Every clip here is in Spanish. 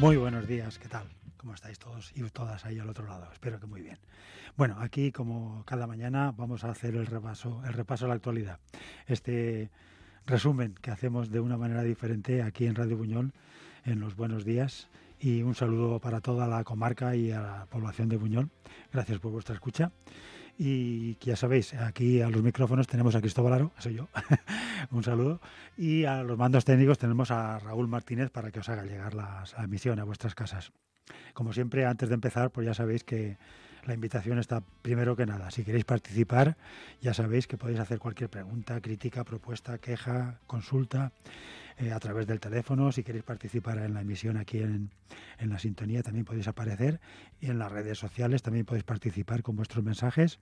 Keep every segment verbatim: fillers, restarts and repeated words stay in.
Muy buenos días, ¿qué tal? ¿Cómo estáis todos y todas ahí al otro lado? Espero que muy bien. Bueno, aquí como cada mañana vamos a hacer el repaso, el repaso a la actualidad. Este resumen que hacemos de una manera diferente aquí en Radio Buñol en los buenos días y un saludo para toda la comarca y a la población de Buñol. Gracias por vuestra escucha. Y ya sabéis, aquí a los micrófonos tenemos a Cristóbal Aro, que soy yo, un saludo, y a los mandos técnicos tenemos a Raúl Martínez para que os haga llegar las- la emisión a vuestras casas. Como siempre, antes de empezar, pues ya sabéis que la invitación está primero que nada. Si queréis participar, ya sabéis que podéis hacer cualquier pregunta, crítica, propuesta, queja, consulta eh, a través del teléfono. Si queréis participar en la emisión aquí en, en la sintonía, también podéis aparecer. Y en las redes sociales también podéis participar con vuestros mensajes.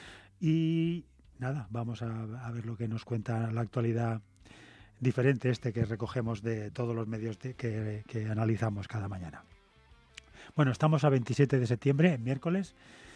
Y nada, vamos a, a ver lo que nos cuenta la actualidad diferente este que recogemos de todos los medios de- que, que analizamos cada mañana. Bueno, estamos a veintisiete de septiembre, miércoles,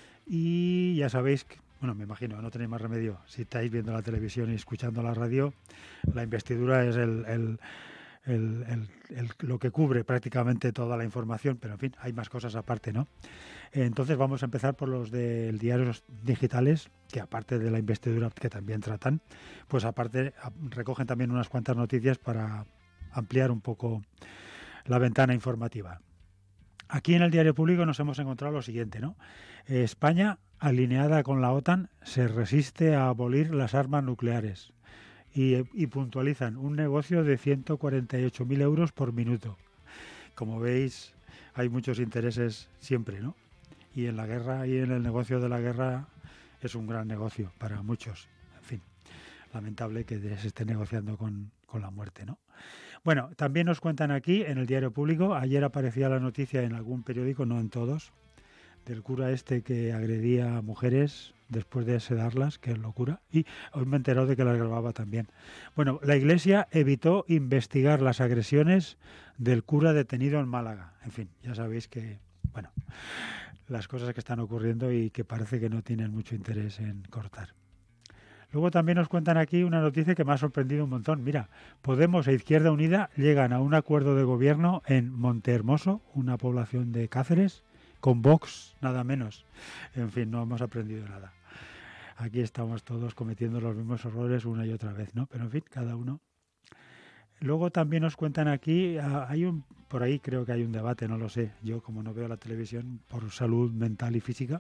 y ya sabéis que, bueno, me imagino, no tenéis más remedio. Si estáis viendo la televisión y escuchando la radio, la investidura es el, el- el- el- el- lo que cubre prácticamente toda la información, pero en fin, hay más cosas aparte, ¿no? Entonces vamos a empezar por los de diarios digitales, que aparte de la investidura que también tratan, pues aparte a- recogen también unas cuantas noticias para ampliar un poco la ventana informativa. Aquí en el Diario Público nos hemos encontrado lo siguiente, ¿no? Eh, España, alineada con la OTAN, se resiste a abolir las armas nucleares y, y puntualizan un negocio de ciento cuarenta y ocho mil euros por minuto. Como veis, hay muchos intereses siempre, ¿no? Y en la guerra y en el negocio de la guerra es un gran negocio para muchos. En fin, lamentable que se esté negociando con, con la muerte, ¿no? Bueno, también nos cuentan aquí en el Diario Público, ayer aparecía la noticia en algún periódico, no en todos, del cura este que agredía a mujeres después de sedarlas, que es locura, y hoy me he enterado de que las grababa también. Bueno, la Iglesia evitó investigar las agresiones del cura detenido en Málaga. En fin, ya sabéis que, bueno, las cosas que están ocurriendo y que parece que no tienen mucho interés en cortar. Luego también nos cuentan aquí una noticia que me ha sorprendido un montón. Mira, Podemos e Izquierda Unida llegan a un acuerdo de gobierno en Montehermoso, una población de Cáceres, con Vox, nada menos. En fin, no hemos aprendido nada. Aquí estamos todos cometiendo los mismos errores una y otra vez, ¿no? Pero en fin, cada uno. Luego también nos cuentan aquí, ah, hay un, por ahí creo que hay un debate, no lo sé. Yo como no veo la televisión por salud mental y física,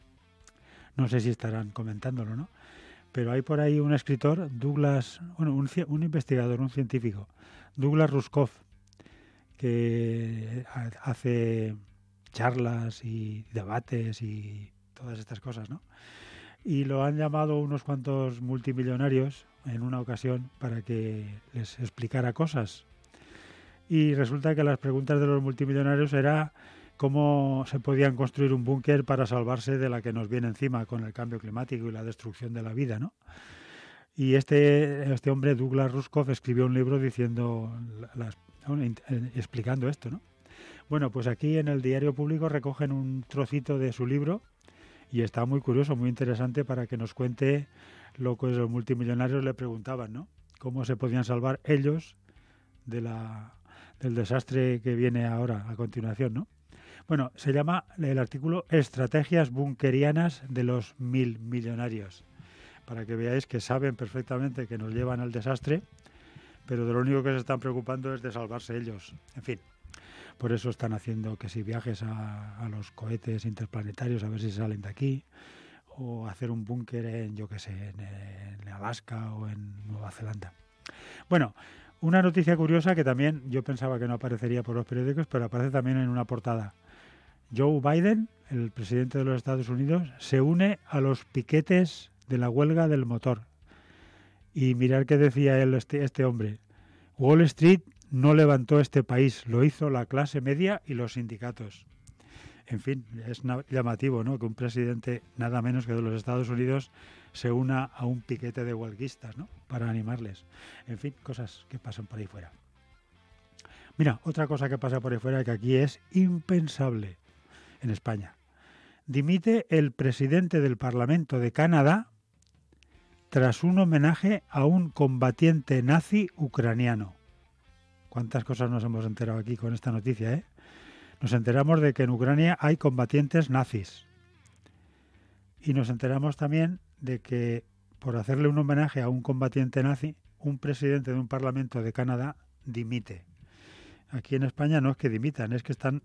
no sé si estarán comentándolo, ¿no? Pero hay por ahí un escritor, Douglas, bueno, un, un investigador, un científico, Douglas Rushkoff, que hace charlas y debates y todas estas cosas, ¿no? Y lo han llamado unos cuantos multimillonarios en una ocasión para que les explicara cosas. Y resulta que las preguntas de los multimillonarios era cómo se podían construir un búnker para salvarse de la que nos viene encima con el cambio climático y la destrucción de la vida, ¿no? Y este, este hombre, Douglas Rushkoff, escribió un libro diciendo, las, explicando esto, ¿no? Bueno, pues aquí en el Diario Público recogen un trocito de su libro y está muy curioso, muy interesante para que nos cuente lo que los multimillonarios le preguntaban, ¿no? Cómo se podían salvar ellos de la, del desastre que viene ahora a continuación, ¿no? Bueno, se llama el artículo Estrategias bunkerianas de los mil millonarios, para que veáis que saben perfectamente que nos llevan al desastre, pero de lo único que se están preocupando es de salvarse ellos. En fin, por eso están haciendo que si viajes a, a los cohetes interplanetarios a ver si salen de aquí, o hacer un búnker en, yo qué sé, en, en Alaska o en Nueva Zelanda. Bueno, una noticia curiosa que también yo pensaba que no aparecería por los periódicos, pero aparece también en una portada. Joe Biden, el presidente de los Estados Unidos, se une a los piquetes de la huelga del motor. Y mirar qué decía él, este, este hombre. Wall Street no levantó este país, lo hizo la clase media y los sindicatos. En fin, es llamativo, ¿no?, que un presidente nada menos que de los Estados Unidos se una a un piquete de huelguistas, ¿no?, para animarles. En fin, cosas que pasan por ahí fuera. Mira, otra cosa que pasa por ahí fuera que aquí es impensable en España. Dimite el presidente del Parlamento de Canadá tras un homenaje a un combatiente nazi ucraniano. ¿Cuántas cosas nos hemos enterado aquí con esta noticia, eh? Nos enteramos de que en Ucrania hay combatientes nazis. Y nos enteramos también de que por hacerle un homenaje a un combatiente nazi, un presidente de un parlamento de Canadá dimite. Aquí en España no es que dimitan, es que están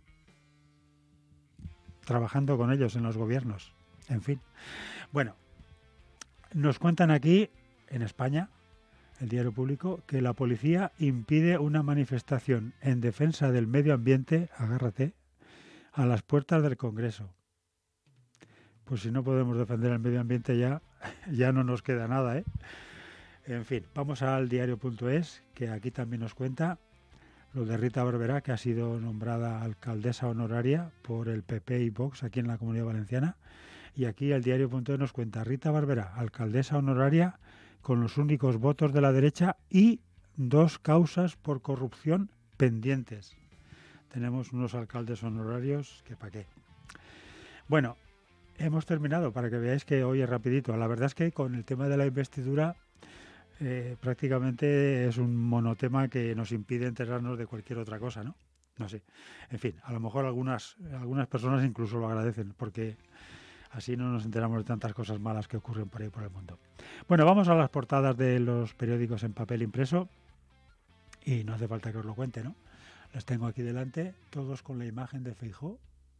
trabajando con ellos en los gobiernos. En fin. Bueno, nos cuentan aquí, en España, el Diario Público, que la policía impide una manifestación en defensa del medio ambiente, agárrate, a las puertas del Congreso. Pues si no podemos defender el medio ambiente ya, ya no nos queda nada, ¿eh? En fin, vamos al diario punto es, que aquí también nos cuenta lo de Rita Barberá, que ha sido nombrada alcaldesa honoraria por el P P y Vox aquí en la Comunidad Valenciana. Y aquí el diario punto es nos cuenta Rita Barberá, alcaldesa honoraria con los únicos votos de la derecha y dos causas por corrupción pendientes. Tenemos unos alcaldes honorarios que pa' qué. Bueno, hemos terminado para que veáis que hoy es rapidito. La verdad es que con el tema de la investidura eh, prácticamente es un monotema que nos impide enterarnos de cualquier otra cosa, ¿no? No sé. En fin, a lo mejor algunas, algunas personas incluso lo agradecen porque así no nos enteramos de tantas cosas malas que ocurren por ahí por el mundo. Bueno, vamos a las portadas de los periódicos en papel impreso y no hace falta que os lo cuente, ¿no? Las tengo aquí delante, todos con la imagen de Feijóo.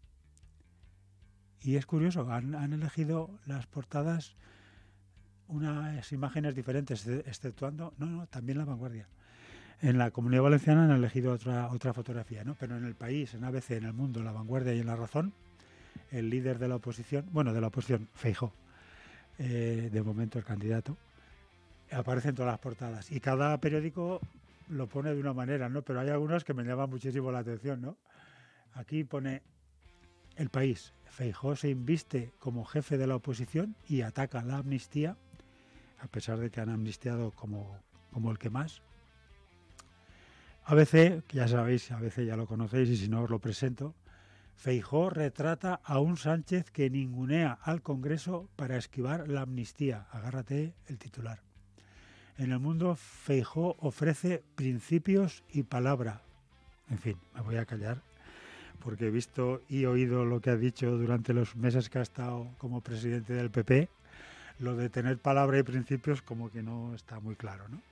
Y es curioso, han, han elegido las portadas unas imágenes diferentes, exceptuando, no, no, también La Vanguardia. En la Comunidad Valenciana han elegido otra, otra fotografía, ¿no? Pero en El País, en A B C, en El Mundo, en La Vanguardia y en La Razón, el líder de la oposición, bueno, de la oposición, Feijóo, eh, de momento el candidato, aparece en todas las portadas. Y cada periódico lo pone de una manera, ¿no? Pero hay algunas que me llaman muchísimo la atención, ¿no? Aquí pone El País. Feijóo se inviste como jefe de la oposición y ataca la amnistía, a pesar de que han amnistiado como, como el que más. A B C, que ya sabéis, A B C ya lo conocéis y si no os lo presento, Feijóo retrata a un Sánchez que ningunea al Congreso para esquivar la amnistía. Agárrate el titular. En El Mundo, Feijóo ofrece principios y palabra. En fin, me voy a callar porque he visto y oído lo que ha dicho durante los meses que ha estado como presidente del P P. Lo de tener palabra y principios como que no está muy claro, ¿no?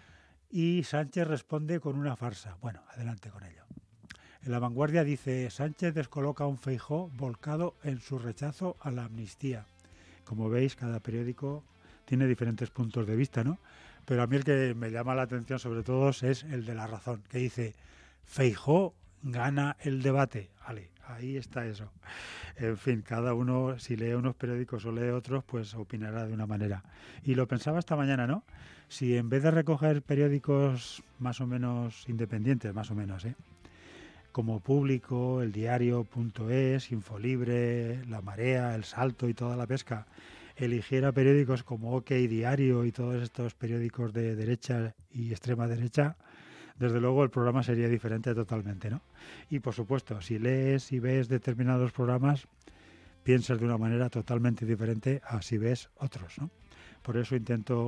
Y Sánchez responde con una farsa. Bueno, adelante con ello. En La Vanguardia dice, Sánchez descoloca a un Feijóo volcado en su rechazo a la amnistía. Como veis, cada periódico tiene diferentes puntos de vista, ¿no? Pero a mí el que me llama la atención sobre todo es el de La Razón, que dice, Feijóo gana el debate. Vale, ahí está eso. En fin, cada uno, si lee unos periódicos o lee otros, pues opinará de una manera. Y lo pensaba esta mañana, ¿no? Si en vez de recoger periódicos más o menos independientes, más o menos, ¿eh? como Público, El Diario punto es, Infolibre, La Marea, El Salto y Toda la Pesca, eligiera periódicos como OK Diario y todos estos periódicos de derecha y extrema derecha, desde luego el programa sería diferente totalmente, ¿no? Y por supuesto, si lees y ves determinados programas, piensas de una manera totalmente diferente a si ves otros, ¿no? Por eso intento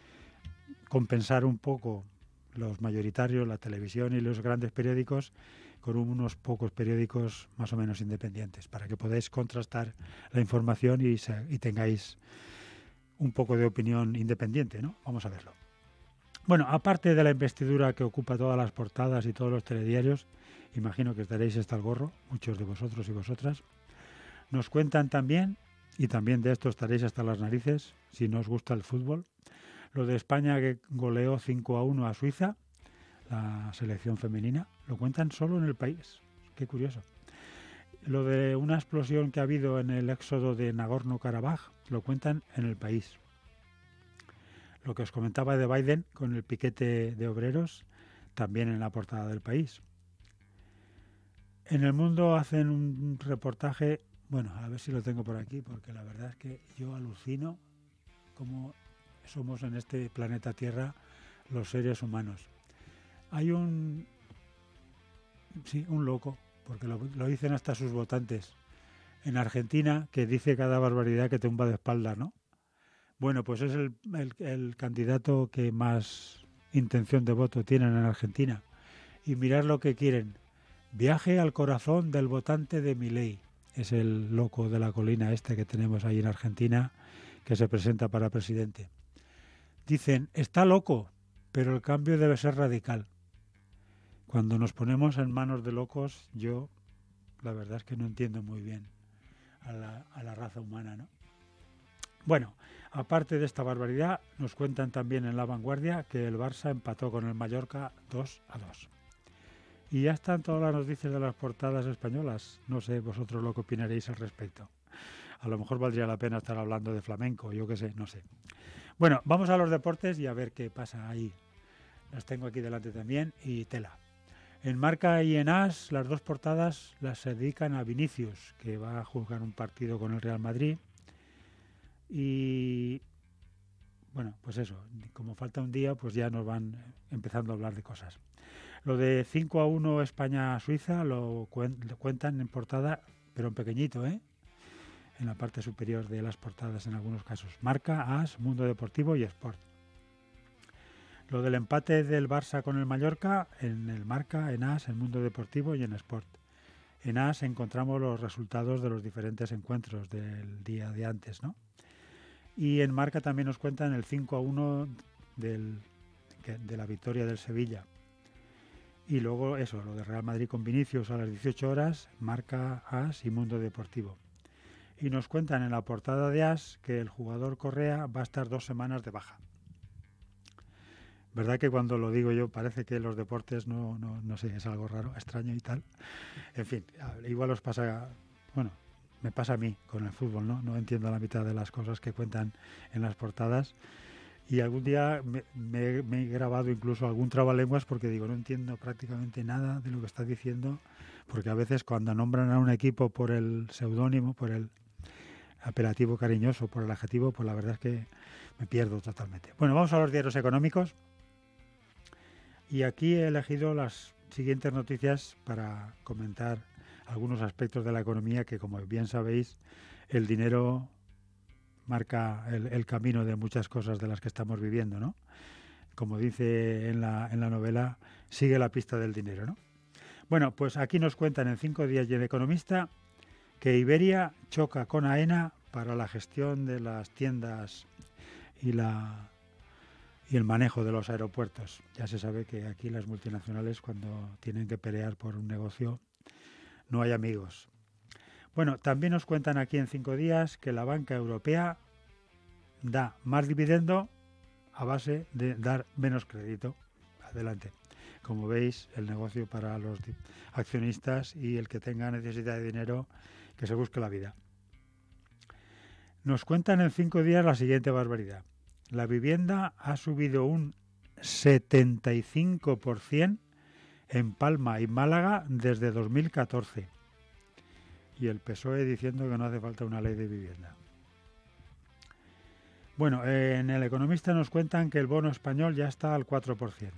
compensar un poco los mayoritarios, la televisión y los grandes periódicos con unos pocos periódicos más o menos independientes, para que podáis contrastar la información y, se, y tengáis un poco de opinión independiente, ¿no? Vamos a verlo. Bueno, aparte de la investidura que ocupa todas las portadas y todos los telediarios, imagino que estaréis hasta el gorro, muchos de vosotros y vosotras, nos cuentan también, y también de esto estaréis hasta las narices, si no os gusta el fútbol, lo de España que goleó cinco a uno a Suiza, la selección femenina, lo cuentan solo en El País. Qué curioso. Lo de una explosión que ha habido en el éxodo de Nagorno-Karabaj, lo cuentan en El País. Lo que os comentaba de Biden con el piquete de obreros, también en la portada del País. En El Mundo hacen un reportaje, bueno, a ver si lo tengo por aquí, porque la verdad es que yo alucino cómo somos en este planeta Tierra los seres humanos. Hay un, sí, un loco, porque lo, lo dicen hasta sus votantes, en Argentina, que dice cada barbaridad que tumba de espaldas, ¿no? Bueno, pues es el, el, el candidato que más intención de voto tienen en Argentina. Y mirad lo que quieren, Viaje al corazón del votante de Milei. Es el loco de la colina este que tenemos ahí en Argentina, que se presenta para presidente. Dicen, está loco, pero el cambio debe ser radical. Cuando nos ponemos en manos de locos, yo la verdad es que no entiendo muy bien a la, a la raza humana, ¿no? Bueno, aparte de esta barbaridad, nos cuentan también en La Vanguardia que el Barça empató con el Mallorca dos a dos. Y ya están todas las noticias de las portadas españolas. No sé vosotros lo que opinaréis al respecto. A lo mejor valdría la pena estar hablando de flamenco, yo qué sé, no sé. Bueno, vamos a los deportes y a ver qué pasa ahí. Las tengo aquí delante también y tela. En Marca y en As, las dos portadas las se dedican a Vinicius, que va a jugar un partido con el Real Madrid. Y bueno, pues eso, como falta un día, pues ya nos van empezando a hablar de cosas. Lo de cinco a uno España-Suiza lo, cuen lo cuentan en portada, pero en pequeñito, ¿eh? En la parte superior de las portadas en algunos casos. Marca, As, Mundo Deportivo y Sport. Lo del empate del Barça con el Mallorca, en el Marca, en As, en Mundo Deportivo y en Sport. En As encontramos los resultados de los diferentes encuentros del día de antes, ¿no? Y en Marca también nos cuentan el cinco a uno del, de la victoria del Sevilla. Y luego eso, lo de Real Madrid con Vinicius a las dieciocho horas, Marca, As y Mundo Deportivo. Y nos cuentan en la portada de As que el jugador Correa va a estar dos semanas de baja. ¿Verdad que cuando lo digo yo parece que los deportes no, no, no sé, es algo raro, extraño y tal? En fin, igual os pasa, bueno, me pasa a mí con el fútbol, ¿no? No entiendo la mitad de las cosas que cuentan en las portadas. Y algún día me, me, me he grabado incluso algún trabalenguas porque digo, no entiendo prácticamente nada de lo que está diciendo, porque a veces cuando nombran a un equipo por el seudónimo, por el apelativo cariñoso, por el adjetivo, pues la verdad es que me pierdo totalmente. Bueno, vamos a los diarios económicos. Y aquí he elegido las siguientes noticias para comentar algunos aspectos de la economía que, como bien sabéis, el dinero marca el, el camino de muchas cosas de las que estamos viviendo, ¿no? Como dice en la, en la novela, sigue la pista del dinero, ¿no? Bueno, pues aquí nos cuentan en cinco días y el Economista que Iberia choca con AENA para la gestión de las tiendas y la y el manejo de los aeropuertos. Ya se sabe que aquí las multinacionales, cuando tienen que pelear por un negocio, no hay amigos. Bueno, también nos cuentan aquí en cinco días que la banca europea da más dividendo a base de dar menos crédito. Adelante. Como veis, el negocio para los accionistas y el que tenga necesidad de dinero, que se busque la vida. Nos cuentan en cinco días la siguiente barbaridad. La vivienda ha subido un setenta y cinco por ciento en Palma y Málaga desde dos mil catorce. Y el P S O E diciendo que no hace falta una ley de vivienda. Bueno, en El Economista nos cuentan que el bono español ya está al cuatro por ciento.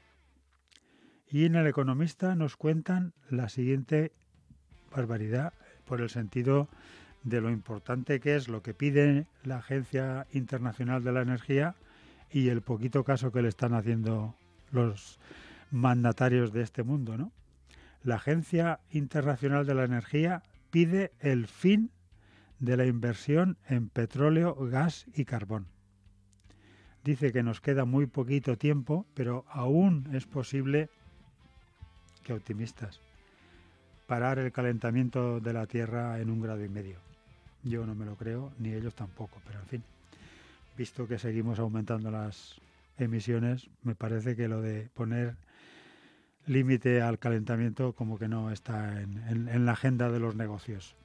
Y en El Economista nos cuentan la siguiente barbaridad por el sentido de lo importante que es lo que pide la Agencia Internacional de la Energía y el poquito caso que le están haciendo los mandatarios de este mundo, ¿no? La Agencia Internacional de la Energía pide el fin de la inversión en petróleo, gas y carbón. Dice que nos queda muy poquito tiempo, pero aún es posible, que optimistas, parar el calentamiento de la Tierra en un grado y medio. Yo no me lo creo, ni ellos tampoco, pero en fin, visto que seguimos aumentando las emisiones, me parece que lo de poner límite al calentamiento como que no está en, en, en la agenda de los negocios.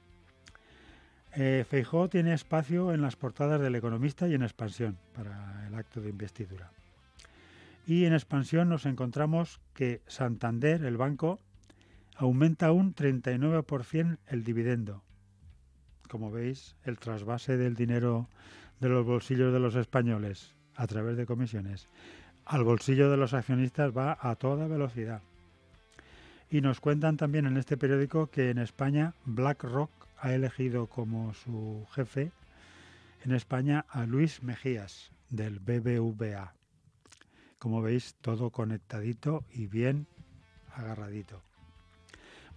Eh, Feijóo tiene espacio en las portadas del Economista y en Expansión para el acto de investidura. Y en Expansión nos encontramos que Santander, el banco, aumenta un treinta y nueve por ciento el dividendo. Como veis, el trasvase del dinero de los bolsillos de los españoles a través de comisiones al bolsillo de los accionistas va a toda velocidad. Y nos cuentan también en este periódico que en España BlackRock ha elegido como su jefe en España a Luis Mejías del B B V A. Como veis, todo conectadito y bien agarradito.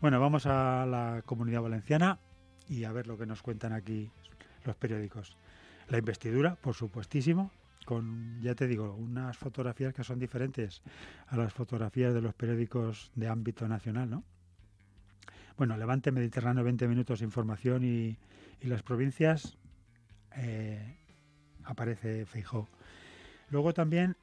Bueno, vamos a la Comunidad Valenciana y a ver lo que nos cuentan aquí los periódicos. La investidura, por supuestísimo, con, ya te digo, unas fotografías que son diferentes a las fotografías de los periódicos de ámbito nacional, ¿no? Bueno, Levante, Mediterráneo, veinte minutos, información y, y las provincias, eh, aparece Feijóo. Luego también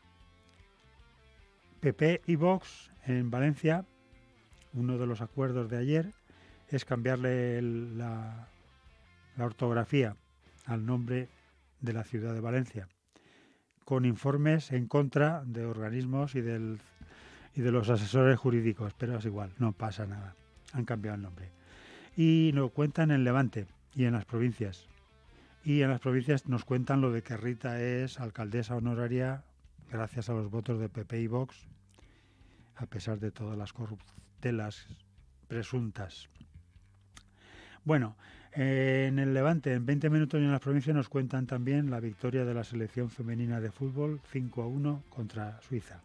P P y Vox en Valencia, uno de los acuerdos de ayer es cambiarle el, la, la ortografía al nombre de la ciudad de Valencia, con informes en contra de organismos y, del, y de los asesores jurídicos, pero es igual, no pasa nada, han cambiado el nombre. Y nos cuentan en Levante y en las provincias. Y en las provincias nos cuentan lo de que Rita es alcaldesa honoraria gracias a los votos de P P y Vox, a pesar de todas las corruptelas presuntas. Bueno, eh, en el Levante, en veinte minutos y en las provincias nos cuentan también la victoria de la selección femenina de fútbol cinco a uno contra Suiza.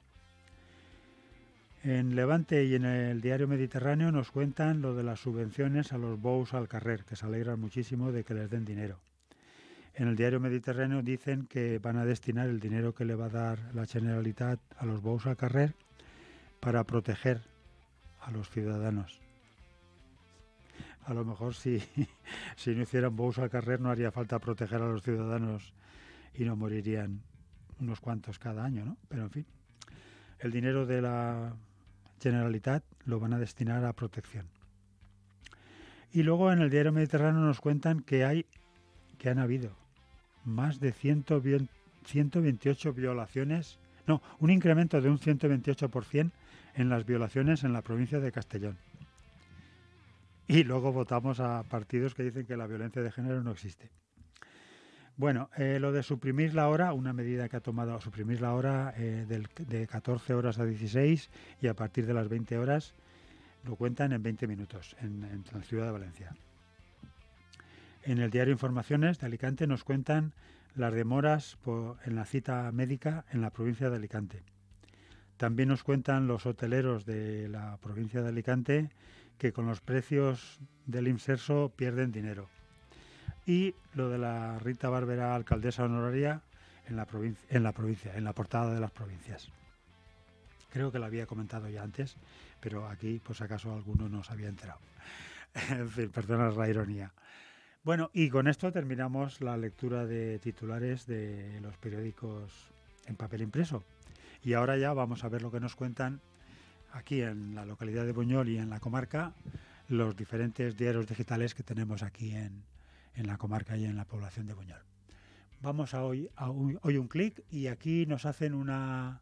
En Levante y en el diario Mediterráneo nos cuentan lo de las subvenciones a los bous al carrer, que se alegran muchísimo de que les den dinero. En el diario Mediterráneo dicen que van a destinar el dinero que le va a dar la Generalitat a los bous al carrer para proteger a los ciudadanos. A lo mejor si, si no hicieran bous al carrer no haría falta proteger a los ciudadanos y no morirían unos cuantos cada año, ¿no? Pero en fin, el dinero de la Generalitat lo van a destinar a protección. Y luego en el diario Mediterráneo nos cuentan que hay, que han habido más de ciento veintiocho violaciones, no, un incremento de un ciento veintiocho por ciento en las violaciones en la provincia de Castellón. Y luego votamos a partidos que dicen que la violencia de género no existe. Bueno, eh, lo de suprimir la hora, una medida que ha tomado, suprimir la hora eh, del, de catorce horas a dieciséis y a partir de las veinte horas, lo cuentan en veinte minutos en, en la ciudad de Valencia. En el diario Informaciones de Alicante nos cuentan las demoras por, en la cita médica en la provincia de Alicante. También nos cuentan los hoteleros de la provincia de Alicante que con los precios del Imserso pierden dinero. Y lo de la Rita Barberá, alcaldesa honoraria en la, provincia, en la provincia, en la portada de las provincias. Creo que lo había comentado ya antes, pero aquí, por si acaso, alguno no se había enterado. En fin, perdona la ironía. Bueno, y con esto terminamos la lectura de titulares de los periódicos en papel impreso. Y ahora ya vamos a ver lo que nos cuentan aquí en la localidad de Buñol y en la comarca, los diferentes diarios digitales que tenemos aquí en, en la comarca y en la población de Buñol. Vamos a hoy, a hoy, hoy un clic y aquí nos hacen una,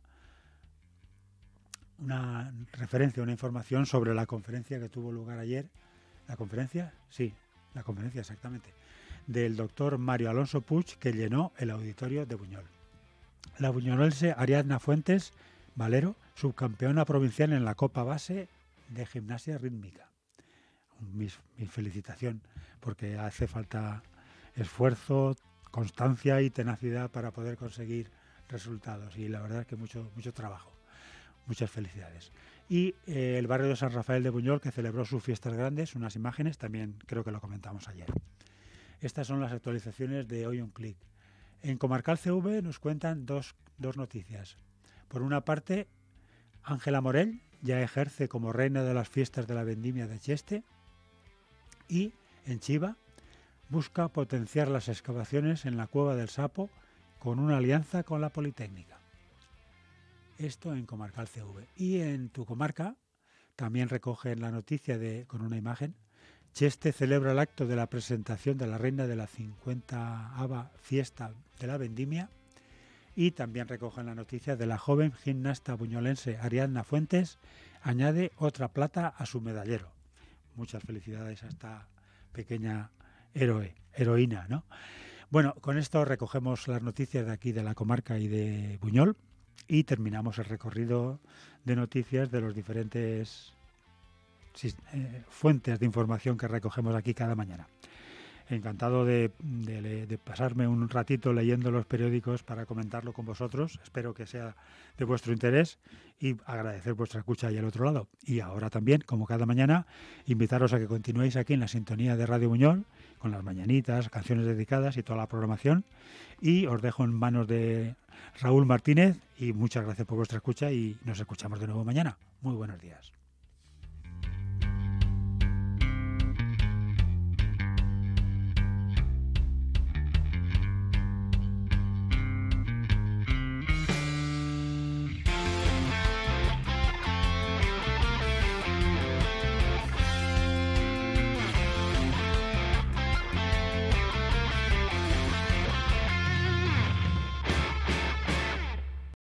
una referencia, una información sobre la conferencia que tuvo lugar ayer. ¿La conferencia? Sí, la conferencia exactamente. Del doctor Mario Alonso Puig, que llenó el auditorio de Buñol. La buñolense Ariadna Fuentes Valero, subcampeona provincial en la Copa Base de Gimnasia Rítmica. Mi, mi felicitación, porque hace falta esfuerzo, constancia y tenacidad para poder conseguir resultados. Y la verdad es que mucho, mucho trabajo. Muchas felicidades. Y eh, el barrio de San Rafael de Buñol, que celebró sus fiestas grandes, unas imágenes, también creo que lo comentamos ayer. Estas son las actualizaciones de Hoy un Clic. En Comarcal C V nos cuentan dos, dos noticias. Por una parte, Ángela Morell ya ejerce como reina de las fiestas de la vendimia de Cheste y en Chiva busca potenciar las excavaciones en la Cueva del Sapo con una alianza con la Politécnica. Esto en Comarcal C V. Y en tu comarca también recogen la noticia de, con una imagen, Cheste celebra el acto de la presentación de la reina de la cincuentaava fiesta de la vendimia y también recogen la noticia de la joven gimnasta buñolense Ariadna Fuentes, añade otra plata a su medallero. Muchas felicidades a esta pequeña héroe, heroína, ¿no? Bueno, con esto recogemos las noticias de aquí de la comarca y de Buñol y terminamos el recorrido de noticias de los diferentes eh, fuentes de información que recogemos aquí cada mañana. encantado de, de, de pasarme un ratito leyendo los periódicos para comentarlo con vosotros. Espero que sea de vuestro interés y agradecer vuestra escucha ahí al otro lado. Y ahora también, como cada mañana, invitaros a que continuéis aquí en la sintonía de Radio Buñol, con las mañanitas, canciones dedicadas y toda la programación. Y os dejo en manos de Raúl Martínez y muchas gracias por vuestra escucha y nos escuchamos de nuevo mañana. Muy buenos días.